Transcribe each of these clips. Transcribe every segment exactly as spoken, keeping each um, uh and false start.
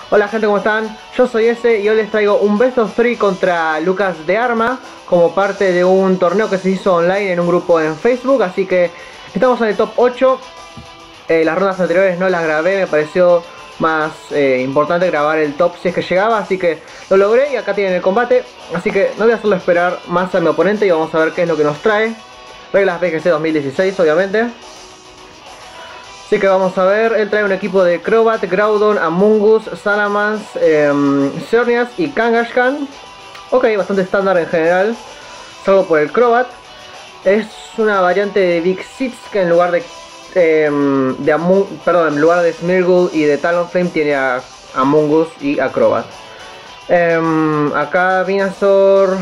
Hola gente, ¿cómo están? Yo soy ese y hoy les traigo un Best of tres contra Lucas de Arma como parte de un torneo que se hizo online en un grupo en Facebook. Así que estamos en el top ocho. eh, Las rondas anteriores no las grabé, me pareció más eh, importante grabar el top si es que llegaba, así que lo logré y acá tienen el combate. Así que no voy a hacerlo esperar más a mi oponente y vamos a ver qué es lo que nos trae. Reglas B G C dos mil dieciséis, obviamente. Así que vamos a ver, él trae un equipo de Crobat, Groudon, Amoonguss, Salamence, eh, Xerneas y Kangaskhan. Ok, bastante estándar en general, salvo por el Crobat. Es una variante de Big Six que en lugar de, eh, de Amoon, perdón, en lugar de Smeargle y de Talonflame tiene a Amoonguss y a Crobat. Eh, acá Venusaur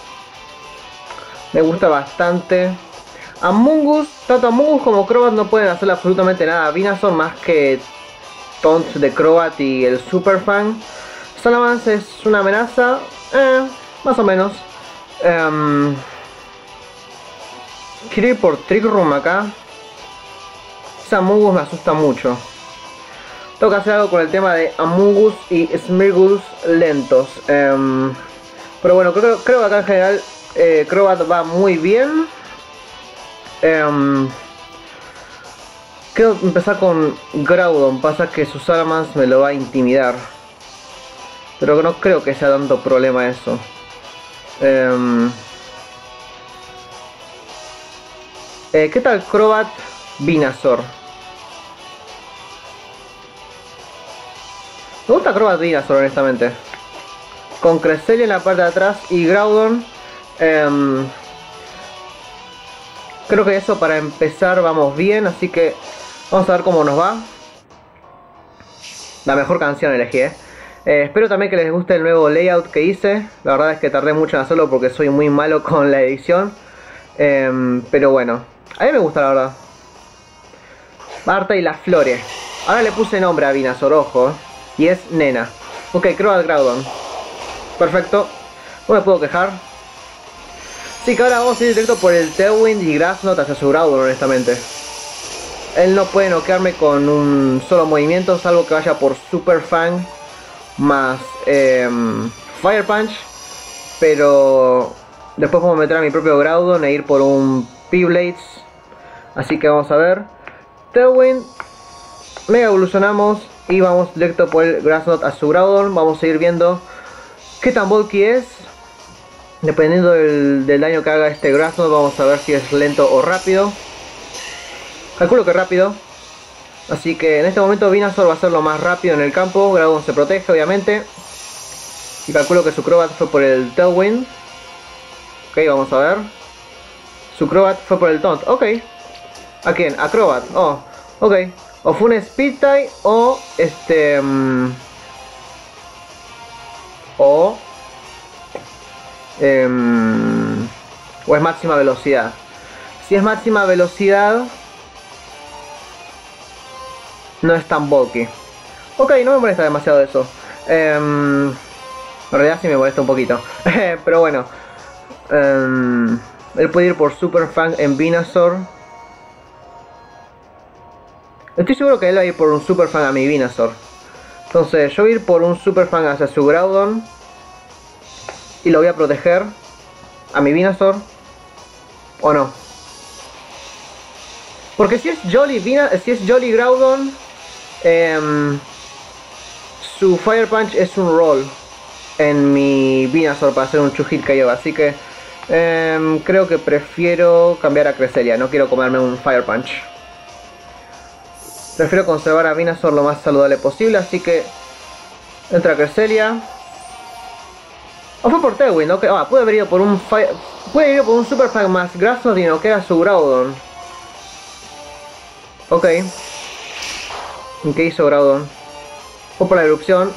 me gusta bastante. Amoonguss, tanto Amoonguss como Crobat no pueden hacer absolutamente nada. Venusaur más que Taunt de Crobat y el Super Fang. Salamence es una amenaza, eh, más o menos. Um, quiero ir por Trick Room acá. Ese Amoonguss me asusta mucho. Tengo que hacer algo con el tema de Amoonguss y Smeargle lentos. Um, pero bueno, creo, creo que acá en general eh, Crobat va muy bien. Um, quiero empezar con Groudon, pasa que su Salamence me lo va a intimidar, pero no creo que sea tanto problema eso. Um, eh, ¿Qué tal Crobat Venusaur? Me gusta Crobat Venusaur honestamente, con Cresselia en la parte de atrás y Groudon. um, Creo que eso para empezar vamos bien, así que vamos a ver cómo nos va. La mejor canción elegí, eh. Eh, espero también que les guste el nuevo layout que hice. La verdad es que tardé mucho en hacerlo porque soy muy malo con la edición. Eh, pero bueno, a mí me gusta la verdad. Marta y las flores. Ahora le puse nombre a Venusaur, ojo. Y es Nena. Ok, Crobat Groudon. Perfecto. No me puedo quejar. Así que ahora vamos a ir directo por el Tailwind y Grass Knot hacia su Groudon, honestamente. Él no puede noquearme con un solo movimiento, salvo que vaya por Super Fang más eh, Fire Punch. Pero después puedo meter a mi propio Groudon e ir por un P-Blades. Así que vamos a ver. Tailwind, Mega evolucionamos y vamos directo por el Grass Knot a su Groudon. Vamos a ir viendo qué tan bulky es. Dependiendo del, del daño que haga este Grass Knot, vamos a ver si es lento o rápido. Calculo que rápido. Así que en este momento Venusaur va a ser lo más rápido en el campo. Groudon se protege obviamente. Y calculo que su Crobat fue por el Tailwind. Ok, vamos a ver. Su Crobat fue por el Taunt. Ok. ¿A quién? A Crobat. Oh, ok. O fue un Speed Tie o este... Um, o... Um, o es máxima velocidad. Si es máxima velocidad, no es tan bulky. Ok, no me molesta demasiado eso. um, En realidad sí me molesta un poquito. Pero bueno, um, él puede ir por Super Fang en Venusaur. Estoy seguro que él va a ir por un Super Fang a mi Venusaur. Entonces yo voy a ir por un Super Fang hacia su Groudon y lo voy a proteger a mi Venusaur. ¿O no? Porque si es Jolly, Vina, si es Jolly Groudon, eh, su Fire Punch es un roll en mi Venusaur para hacer un two hit K O. Así que eh, creo que prefiero cambiar a Cresselia. No quiero comerme un Fire Punch. Prefiero conservar a Venusaur lo más saludable posible. Así que entra Cresselia. O fue por Tailwind, ¿no? Ah, puede haber ido por un Fire... Puede haber ido por un Super Fang más Grass Knot y no queda su Groudon. Ok. ¿Qué hizo Groudon? Fue por la erupción.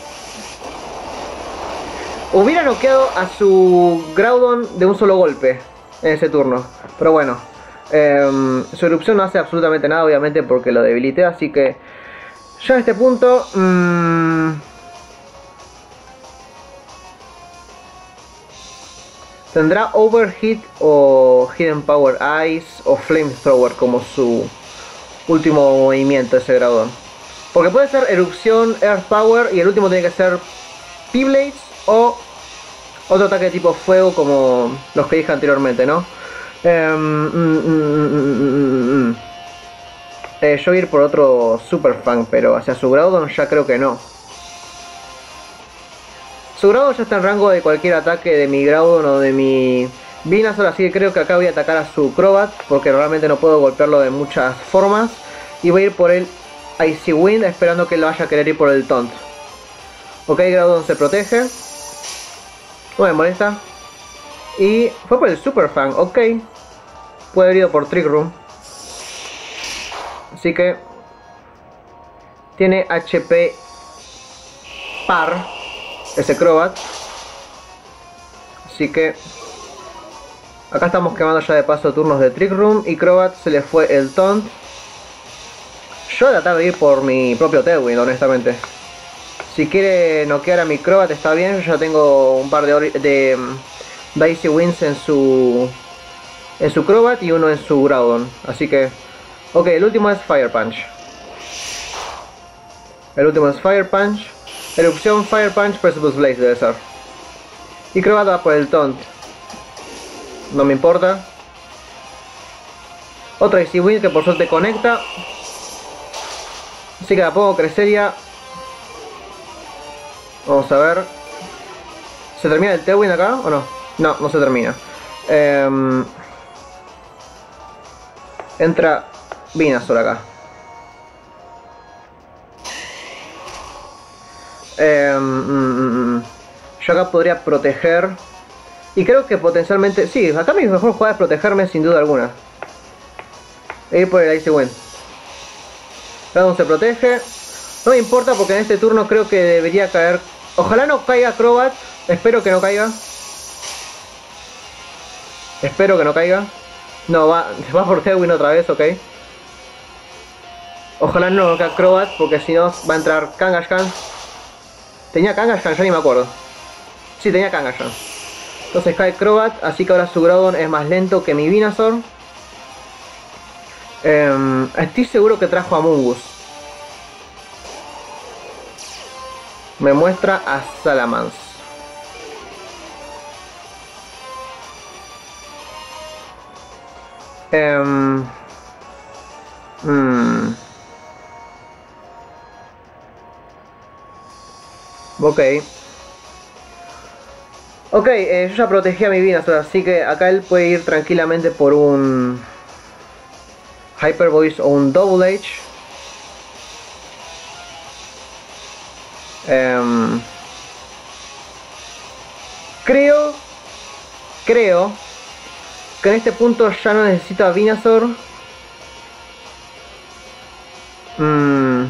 Hubiera noqueado a su Groudon de un solo golpe en ese turno. Pero bueno. Eh, su erupción no hace absolutamente nada, obviamente, porque lo debilité. Así que ya a este punto... Mmm, tendrá Overheat o Hidden Power Ice o Flamethrower como su último movimiento ese Groudon. Porque puede ser erupción, Earth Power y el último tiene que ser P-Blades o otro ataque de tipo fuego como los que dije anteriormente, ¿no? Eh, mm, mm, mm, mm, mm. Eh, yo voy a ir por otro Super Fang, pero hacia su Groudon ya creo que no. Su Groudon ya está en rango de cualquier ataque de mi Groudon o de mi Venusaur, así que creo que acá voy a atacar a su Crobat, porque realmente no puedo golpearlo de muchas formas. Y voy a ir por el Icy Wind, esperando que lo vaya a querer ir por el Taunt. Ok, Groudon se protege. No me molesta. Y fue por el Super Fang, ok. Puede haber ido por Trick Room. Así que tiene H P par ese Crobat. Así que acá estamos quemando ya de paso turnos de Trick Room. Y Crobat se le fue el Taunt. Yo voy a tratar de ir por mi propio Tailwind, honestamente. Si quiere noquear a mi Crobat está bien. Yo ya tengo un par de, de, de Icy Winds en su en su Crobat y uno en su Groudon. Así que, ok, el último es Fire Punch. El último es Fire Punch. Erupción, Fire Punch, Precipice Blaze debe ser. Y Crobat va por el Taunt. No me importa. Otra Icy Wind que por suerte conecta. Así que la pongo Cresselia. Vamos a ver. ¿Se termina el Tailwind acá o no? No, no se termina. Eh, entra Venusaur acá. Eh, mm, mm, yo acá podría proteger. Y creo que potencialmente... Sí, acá mi mejor jugada es protegerme sin duda alguna. E ir por el Icy Wind. Groudon se protege. No me importa porque en este turno creo que debería caer... Ojalá no caiga Crobat. Espero que no caiga. Espero que no caiga. No, va, va por Tailwind otra vez, ok. Ojalá no caiga Crobat porque si no va a entrar Kangaskhan. ¿Tenía Kangaskhan? Ya ni me acuerdo. Sí, tenía Kangaskhan. Entonces cae Crobat, así que ahora su Groudon es más lento que mi Venusaur. Eh, estoy seguro que trajo a Mungus. Me muestra a Salamence. Eh, hmm. Ok. Ok, eh, yo ya protegí a mi Venusaur, así que acá él puede ir tranquilamente por un Hyper Voice o un Double H. Um, creo, creo que en este punto ya no necesito a Venusaur. Mm.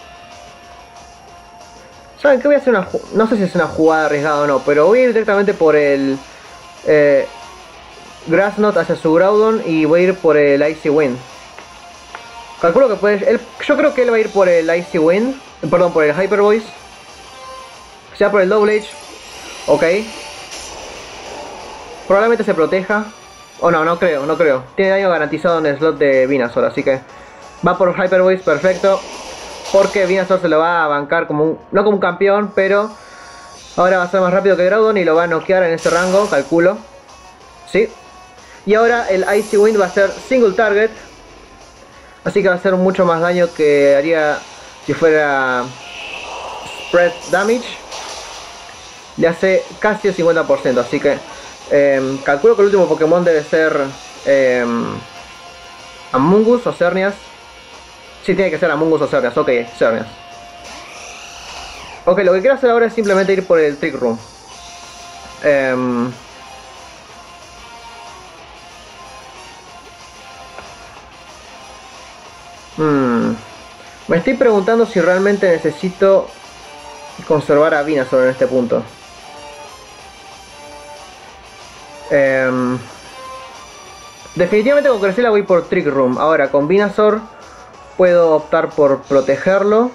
¿Saben qué? Voy a hacer una... No sé si es una jugada arriesgada o no, pero voy a ir directamente por el eh, Grass Knot hacia su Groudon y voy a ir por el Icy Wind. Calculo que puede... Él, yo creo que él va a ir por el Icy Wind, perdón, por el Hyper Voice. Ya por el Double H. Ok. Probablemente se proteja. O oh, no, no creo, no creo. Tiene daño garantizado en el slot de Venusaur, así que va por Hyper Voice, perfecto. Porque Venusaur se lo va a bancar como un... No como un campeón, pero ahora va a ser más rápido que Groudon y lo va a noquear en ese rango, calculo. Sí. Y ahora el Icy Wind va a ser single target. Así que va a hacer mucho más daño que haría si fuera spread damage. Le hace casi el cincuenta por ciento, así que eh, calculo que el último Pokémon debe ser eh, Amoonguss o Xerneas. Sí, tiene que ser Amoonguss o Xerneas, ok, Xerneas. Ok, lo que quiero hacer ahora es simplemente ir por el Trick Room. Eh, hmm, me estoy preguntando si realmente necesito conservar a Venusaur en este punto. Eh, definitivamente con Cresselia voy por Trick Room. Ahora con Venusaur puedo optar por protegerlo.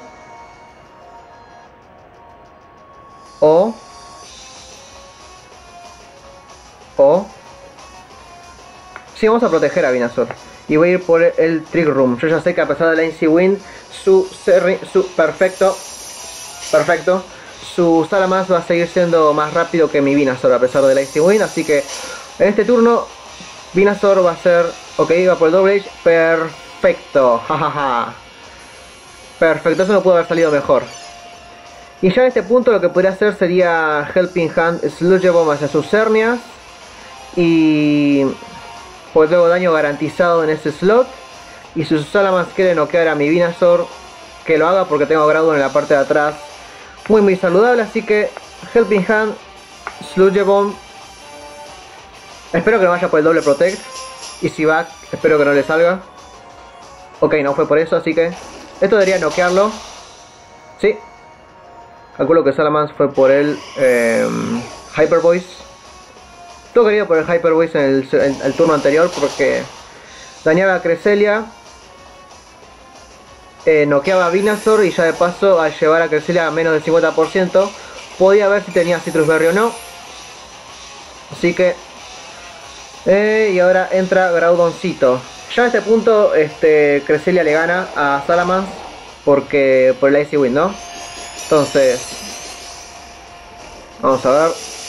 O... O... Sí, vamos a proteger a Venusaur. Y voy a ir por el Trick Room. Yo ya sé que a pesar de la Icy Wind, su, su perfecto, perfecto, su Salamence va a seguir siendo más rápido que mi Venusaur a pesar de la Icy Wind. Así que en este turno Venusaur va a ser, ok, va por el Double Edge, perfecto, jajaja. Perfecto, eso no pudo haber salido mejor. Y ya en este punto lo que podría hacer sería Helping Hand Sludge Bomb hacia sus Xerneas. Y pues luego daño garantizado en ese slot. Y si su Salamence quiere noquear a mi Venusaur, que lo haga porque tengo Groudon en la parte de atrás. Muy muy saludable, así que Helping Hand, Sludge Bomb. Espero que no vaya por el doble Protect. Y si va, espero que no le salga. Ok, no fue por eso, así que esto debería noquearlo. Sí. Calculo que Salamence fue por el eh, Hyper Voice. Todo querido por el Hyper Voice en el, el, el turno anterior porque dañaba a Cresselia, eh, noqueaba a Venusaur y ya de paso al llevar a Cresselia a menos del cincuenta por ciento podía ver si tenía Citrus Berry o no. Así que eh, y ahora entra Graudoncito. Ya a este punto este, Cresselia le gana a Salamence porque por el Icy Wind, ¿no? Entonces vamos a ver.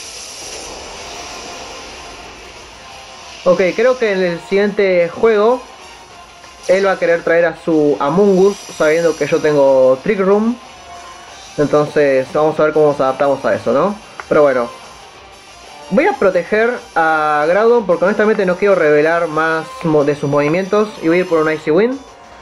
Ok, creo que en el siguiente juego él va a querer traer a su Amoonguss sabiendo que yo tengo Trick Room. Entonces vamos a ver cómo nos adaptamos a eso, ¿no? Pero bueno, voy a proteger a Groudon porque honestamente no quiero revelar más de sus movimientos. Y voy a ir por un Icy Wind.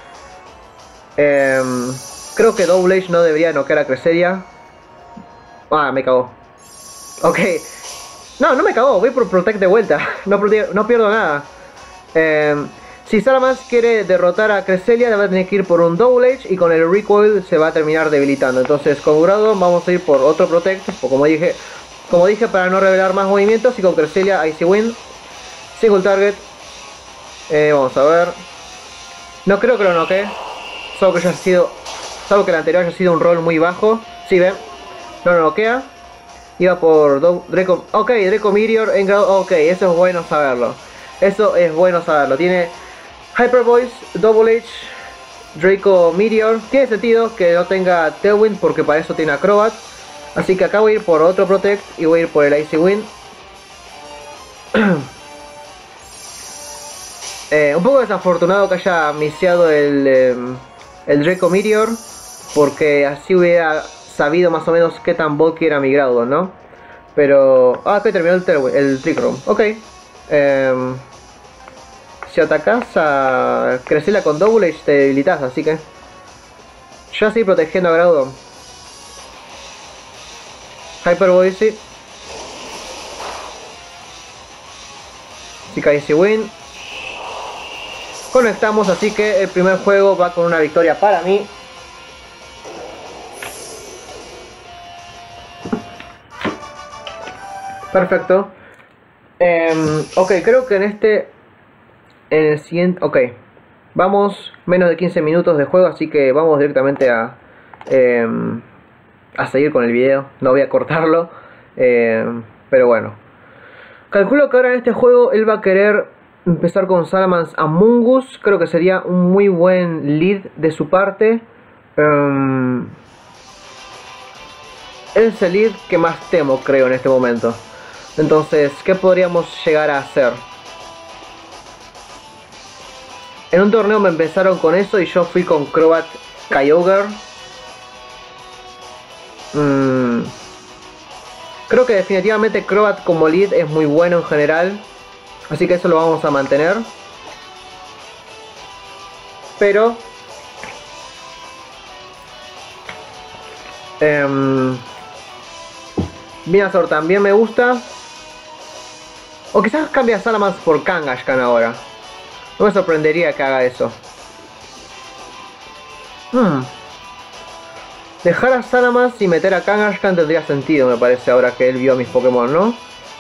eh, Creo que Double Edge no debería noquear a Cresselia. Ah, me cagó. Ok. No, no me cagó, voy por Protect de vuelta. No, no pierdo nada. Eh, si Salamence quiere derrotar a Cresselia, le va a tener que ir por un Double Edge. Y con el Recoil se va a terminar debilitando. Entonces con Groudon vamos a ir por otro Protect. O como dije, como dije para no revelar más movimientos. Y con Cresselia Icy Wind. Single Target. eh, Vamos a ver. No creo que lo noquee. Salvo que haya sido Salvo que el anterior haya sido un roll muy bajo. Sí, ven. No lo noquea. Iba por Do Draco. Ok, Draco Meteor en grado. Ok, eso es bueno saberlo. Eso es bueno saberlo. Tiene Hyper Voice, Double Edge, Draco Meteor. Tiene sentido que no tenga Tailwind porque para eso tiene Acrobat. Así que acá voy a ir por otro Protect y voy a ir por el Icy Wind. eh, un poco desafortunado que haya misiado el, eh, el Draco Meteor. Porque así hubiera sabido más o menos qué tan bulky era mi Groudon, ¿no? Pero... Ah, que terminó el, el Trick Room. Ok. Eh, si atacas a Cresselia con Double Edge te debilitas, así que... Ya estoy protegiendo a Groudon. Hyper Voice, sí. Así que Icy Wind. Conectamos, así que el primer juego va con una victoria para mí. Perfecto. Eh, ok, creo que en este... En el siguiente... Ok. Vamos, menos de quince minutos de juego, así que vamos directamente a... Eh, a seguir con el video. No voy a cortarlo. Eh, pero bueno. Calculo que ahora en este juego él va a querer empezar con Salamence Amoonguss. Creo que sería un muy buen lead de su parte. Eh, es el lead que más temo, creo, en este momento. Entonces, ¿qué podríamos llegar a hacer? En un torneo me empezaron con eso y yo fui con Crobat Kyogre. Mm. Creo que definitivamente Crobat como lead es muy bueno en general. Así que eso lo vamos a mantener. Pero... Eh, Venusaur también me gusta. O quizás cambie a Salamence por Kangaskhan ahora. No me sorprendería que haga eso. Hmm. Dejar a Salamence y meter a Kangaskhan tendría sentido, me parece, ahora que él vio a mis Pokémon, ¿no?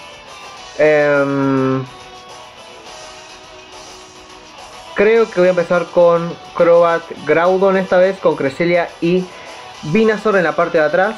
Eh... Creo que voy a empezar con Crobat Groudon esta vez, con Cresselia y Venusaur en la parte de atrás.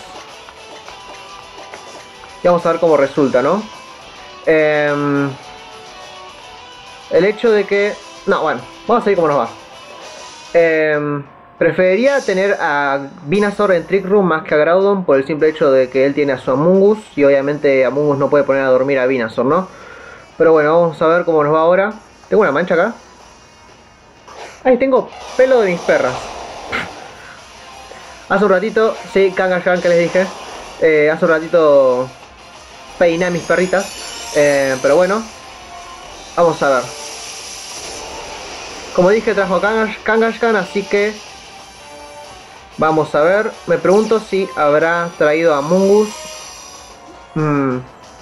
Y vamos a ver cómo resulta, ¿no? Eh, el hecho de que... No, bueno, vamos a seguir como nos va. Eh, preferiría tener a Venusaur en Trick Room más que a Groudon por el simple hecho de que él tiene a su Amoonguss y obviamente Amoonguss no puede poner a dormir a Venusaur, ¿no? Pero bueno, vamos a ver cómo nos va ahora. Tengo una mancha acá. Ahí tengo pelo de mis perras. Hace un ratito, sí, Kangaskhan que les dije. Eh, hace un ratito peiné a mis perritas. Eh, pero bueno, vamos a ver. Como dije, trajo Kangaskhan, así que vamos a ver. Me pregunto si habrá traído a Amoonguss. Hmm.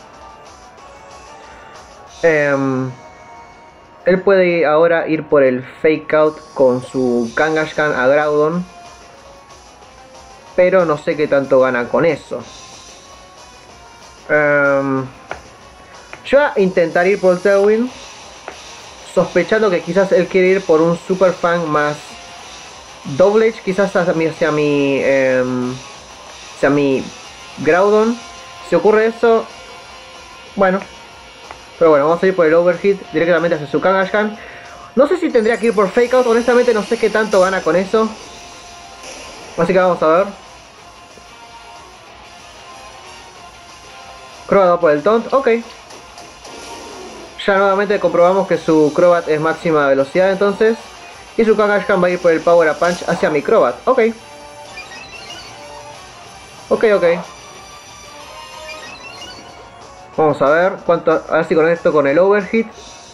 Eh, él puede ahora ir por el Fake Out con su Kangaskhan a Groudon. Pero no sé qué tanto gana con eso. Um, yo voy a intentar ir por el Tailwind, sospechando que quizás él quiere ir por un Super Fang más Double Edge, quizás hacia mi, hacia mi, um, hacia mi Groudon. Si ocurre eso, bueno. Pero bueno, vamos a ir por el Overheat directamente hacia su Kangaskhan. No sé si tendría que ir por Fake Out, honestamente no sé qué tanto gana con eso. Así que vamos a ver. Crobat va por el Taunt, ok. Ya nuevamente comprobamos que su Crobat es máxima velocidad entonces. Y su Kangaskhan va a ir por el Power Up Punch hacia mi Crobat, ok. Ok, ok. Vamos a ver cuánto, a ver si conecto con el Overheat.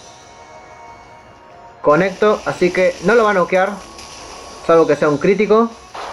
Conecto, así que no lo va a noquear, salvo que sea un crítico.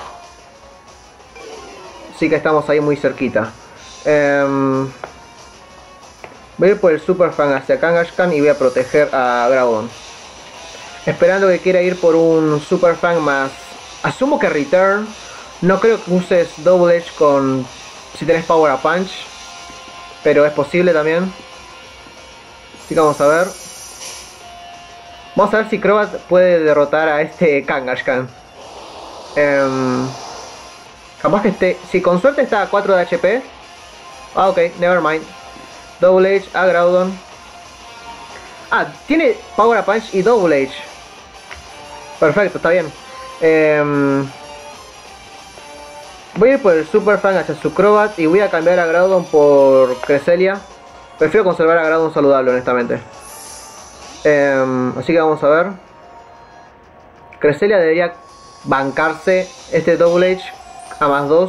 Así que estamos ahí muy cerquita. Um, voy a ir por el Super Fang hacia Kangaskhan y voy a proteger a Groudon. Esperando que quiera ir por un Super Fang más... Asumo que Return. No creo que uses Double Edge con... si tenés Power Up Punch. Pero es posible también. Así que vamos a ver. Vamos a ver si Crobat puede derrotar a este Kangaskhan. Um, capaz que esté... Si con suerte está a cuatro de H P. Ah, ok, never mind. Double Edge a Groudon. Ah, tiene Power Up Punch y Double Edge. Perfecto, está bien. Um, voy a ir por el Super Fang hacia su Crobat y voy a cambiar a Groudon por Cresselia. Prefiero conservar a Groudon saludable, honestamente. Um, así que vamos a ver. Cresselia debería bancarse este Double Edge a más dos.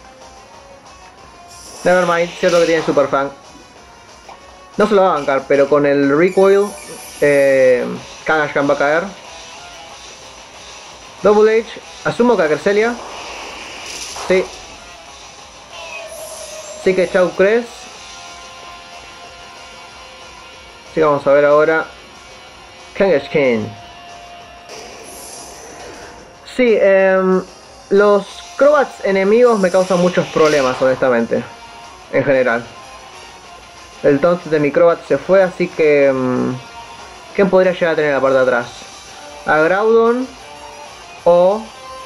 Nevermind, cierto que tiene Super Fang. No se lo va a bancar, pero con el Recoil eh, Kangaskhan va a caer. Double Edge, asumo que a Cresselia. Sí. Así que chau Cres. Así que vamos a ver ahora Kangaskhan. Sí, eh, los Crobats enemigos me causan muchos problemas, honestamente. En general. El taunt de mi Crobat se fue, así que... Um, ¿quién podría llegar a tener la parte de atrás? A Groudon o...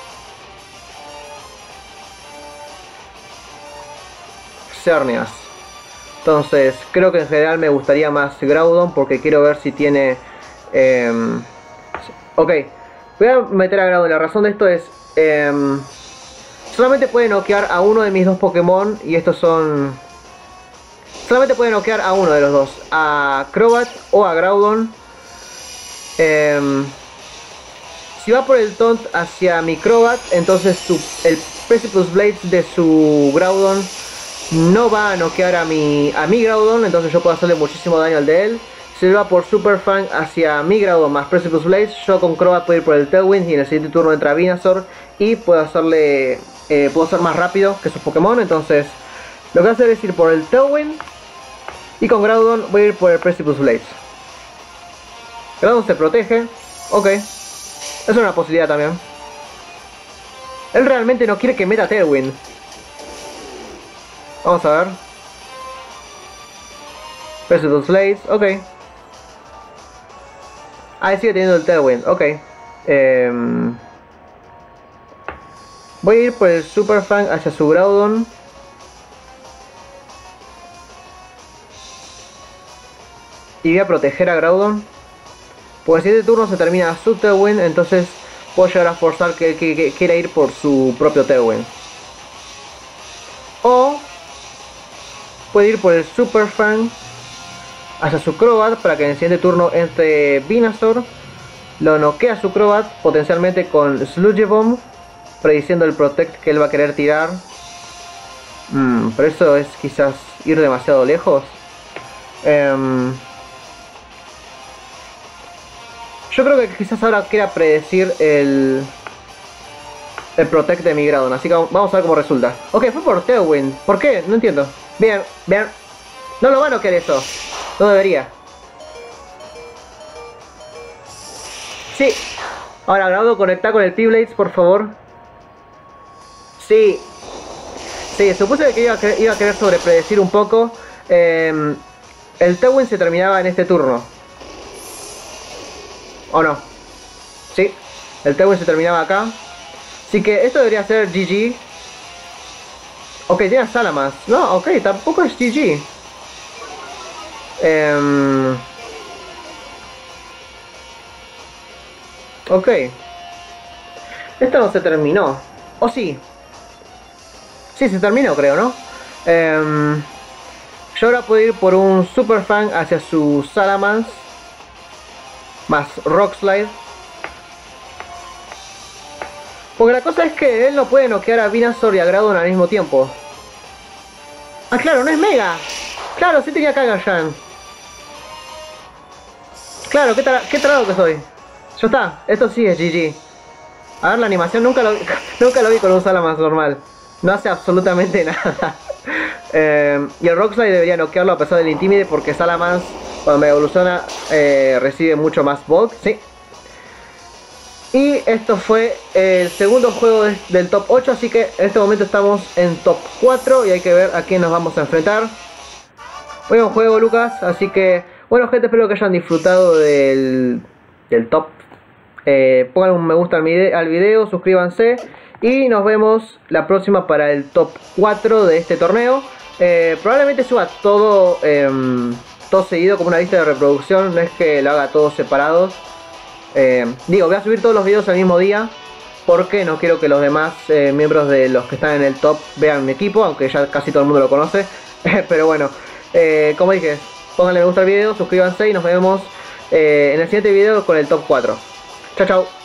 Xerneas. Entonces, creo que en general me gustaría más Groudon porque quiero ver si tiene... Eh, ok, voy a meter a Groudon. La razón de esto es... Eh, solamente puede noquear a uno de mis dos Pokémon y estos son... Solamente puede noquear a uno de los dos, a Crobat o a Groudon. Eh, si va por el Taunt hacia mi Crobat, entonces su, el Precipice Blades de su Groudon no va a noquear a mi, a mi Groudon, entonces yo puedo hacerle muchísimo daño al de él. Si va por Super Fang hacia mi Groudon más Precipice Blades, yo con Crobat puedo ir por el Tailwind y en el siguiente turno entra Venusaur y puedo hacerle, eh, puedo ser más rápido que sus Pokémon. Entonces lo que voy a hacer es ir por el Tailwind. Y con Groudon voy a ir por el Precipice Blades. Groudon se protege. Ok. Es una posibilidad también. Él realmente no quiere que meta Tailwind. Vamos a ver. Precipice Blades. Ok. Ah, sigue teniendo el Tailwind. Ok. Eh, voy a ir por el Super Fang hacia su Groudon. Y voy a proteger a Groudon. Porque en el siguiente turno se termina su Tailwind, entonces puedo llegar a forzar que, que, que quiera ir por su propio Tailwind. O puede ir por el Super Fang hacia su Crobat para que en el siguiente turno entre Venusaur, lo noquea su Crobat potencialmente con Sludge Bomb, prediciendo el Protect que él va a querer tirar. Mm, pero eso es quizás ir demasiado lejos. Um, yo creo que quizás ahora quiera predecir el, el Protect de mi Groudon, así que vamos a ver cómo resulta. Ok, fue por Tailwind. ¿Por qué? No entiendo. Bien, bien. No lo va a noquear eso. No debería. Sí. Ahora, Groudon, conecta con el P-Blades, por favor. Sí. Sí, supuse que iba a querer, iba a querer sobrepredecir un poco. Eh, el Tailwind se terminaba en este turno. ¿O no? Sí. El Tailwind se terminaba acá. Así que esto debería ser G G. Ok, tiene a Salamence. No, ok, tampoco es G G. Eh, ok. Esto no se terminó. ¿O sí? Sí, se terminó, creo, ¿no? Eh, yo ahora puedo ir por un Super Fang hacia su Salamence. Más Rock Slide. Porque la cosa es que él no puede noquear a Venusaur y a Groudon al mismo tiempo. Ah, claro, no es Mega. Claro, sí tenía Kagashan. Claro, qué, tra qué trado que soy. Ya está, esto sí es G G. A ver, la animación nunca lo, nunca lo vi con un Salamence normal. No hace absolutamente nada. eh, y el Rock Slide debería noquearlo a pesar del Intimide, porque Salamence cuando me evoluciona eh, recibe mucho más bulk. Sí. Y esto fue el segundo juego de, del top ocho, así que en este momento estamos en top cuatro y hay que ver a quién nos vamos a enfrentar. Buen juego, Lucas, así que bueno, gente, espero que hayan disfrutado del, del top. Eh, pongan un me gusta al video, al video, suscríbanse y nos vemos la próxima para el top cuatro de este torneo. Eh, probablemente suba todo, eh, todo seguido como una lista de reproducción, no es que lo haga todos separados. Eh, digo, voy a subir todos los videos al mismo día porque no quiero que los demás eh, miembros de los que están en el top vean mi equipo, aunque ya casi todo el mundo lo conoce. Pero bueno, eh, como dije, pónganle me gusta al video, suscríbanse y nos vemos eh, en el siguiente video con el top cuatro. Chao, chao.